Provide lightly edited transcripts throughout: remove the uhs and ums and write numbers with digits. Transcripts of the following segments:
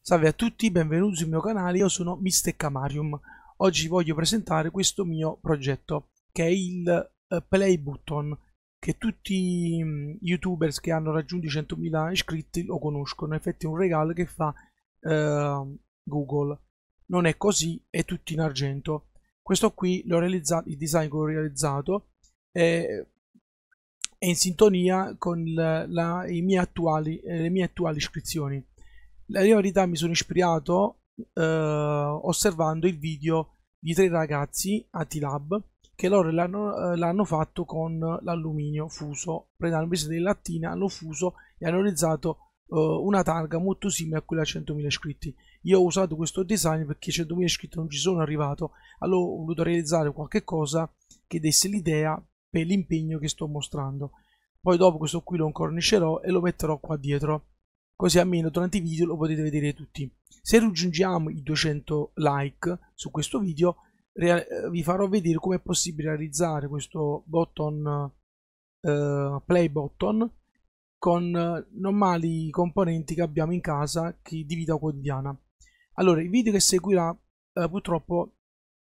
Salve a tutti, benvenuti sul mio canale, io sono Mr.Camarium. Oggi voglio presentare questo mio progetto, che è il Play Button, che tutti i youtubers che hanno raggiunto i 100.000 iscritti lo conoscono. In effetti è un regalo che fa Google. Non è così, è tutto in argento. Questo qui l'ho realizzato, il design che ho realizzato è in sintonia con le mie attuali iscrizioni. La verità, mi sono ispirato osservando il video di 3 ragazzi a T-Lab che loro l'hanno fatto con l'alluminio fuso. Hanno preso delle lattine, hanno fuso e hanno realizzato una targa molto simile a quella a 100.000 iscritti. Io ho usato questo design perché a 100.000 iscritti non ci sono arrivato, allora ho voluto realizzare qualche cosa che desse l'idea per l'impegno che sto mostrando. Poi dopo questo qui lo incornicerò e lo metterò qua dietro, così almeno durante i video lo potete vedere tutti. Se raggiungiamo i 200 like su questo video, vi farò vedere come è possibile realizzare questo button, play button, con normali componenti che abbiamo in casa di vita quotidiana. Allora, il video che seguirà purtroppo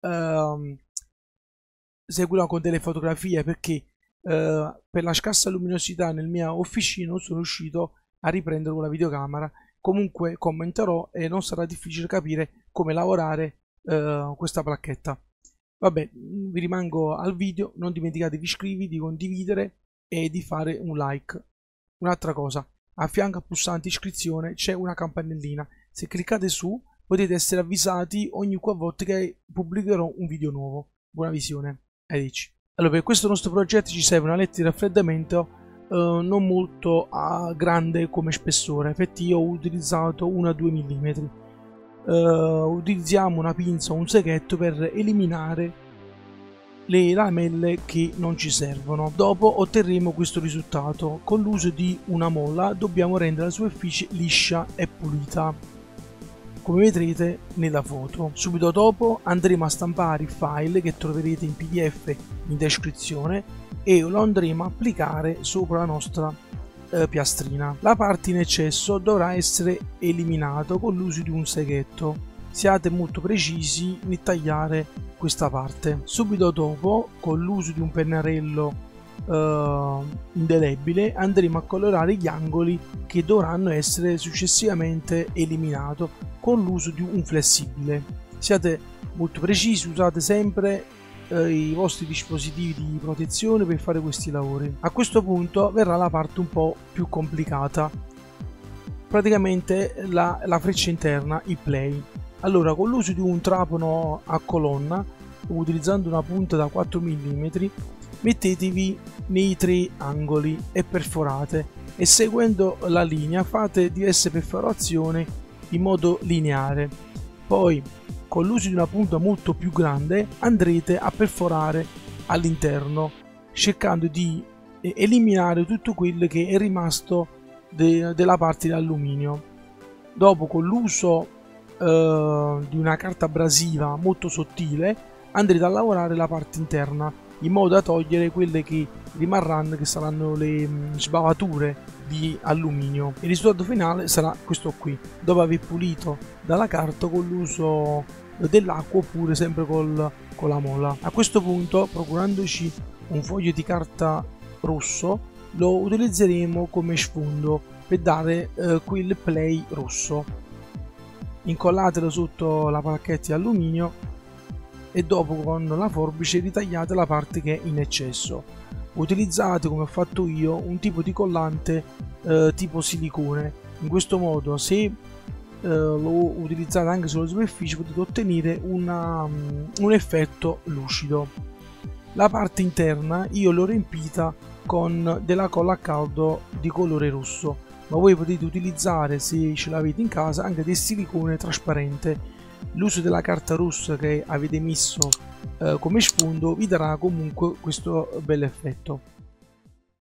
seguirà con delle fotografie perché per la scarsa luminosità nella mia officina non sono riuscito a riprendere con la videocamera. Comunque commenterò e non sarà difficile capire come lavorare questa placchetta. Vabbè, vi rimango al video, non dimenticate di iscrivervi, di condividere e di fare un like. Un'altra cosa, a fianco al pulsante iscrizione c'è una campanellina, se cliccate su potete essere avvisati ogni qualvolta che pubblicherò un video nuovo. Buona visione, arrivederci. Allora, per questo nostro progetto ci serve una letta di raffreddamento non molto grande come spessore. Infatti io ho utilizzato una 2 mm. Utilizziamo una pinza o un seghetto per eliminare le lamelle che non ci servono. Dopo otterremo questo risultato. Con l'uso di una molla dobbiamo rendere la superficie liscia e pulita, come vedrete nella foto. Subito dopo andremo a stampare il file che troverete in PDF in descrizione e lo andremo a applicare sopra la nostra piastrina. La parte in eccesso dovrà essere eliminato con l'uso di un seghetto. Siate molto precisi nel tagliare questa parte. Subito dopo, con l'uso di un pennarello indelebile, andremo a colorare gli angoli che dovranno essere successivamente eliminati con l'uso di un flessibile. Siate molto precisi, usate sempre i vostri dispositivi di protezione per fare questi lavori. A questo punto verrà la parte un po' più complicata, praticamente la freccia interna, il play. Allora, con l'uso di un trapano a colonna, utilizzando una punta da 4 mm, mettetevi nei 3 angoli e perforate, e seguendo la linea fate diverse perforazioni in modo lineare. Poi con l'uso di una punta molto più grande andrete a perforare all'interno, cercando di eliminare tutto quello che è rimasto della parte di alluminio. Dopo, con l'uso di una carta abrasiva molto sottile, andrete a lavorare la parte interna in modo da togliere quelle che rimarranno, che saranno le sbavature di alluminio. Il risultato finale sarà questo qui, dopo aver pulito dalla carta con l'uso dell'acqua oppure sempre con la molla. A questo punto, procurandoci un foglio di carta rosso, lo utilizzeremo come sfondo per dare quel play rosso. Incollatelo sotto la placchetta di alluminio e dopo con la forbice ritagliate la parte che è in eccesso. Utilizzate, come ho fatto io, un tipo di collante tipo silicone. In questo modo, se lo utilizzate anche sulla superficie, potete ottenere un effetto lucido. La parte interna io l'ho riempita con della colla a caldo di colore rosso, ma voi potete utilizzare, se ce l'avete in casa, anche del silicone trasparente. L'uso della carta rossa che avete messo come sfondo vi darà comunque questo bel effetto.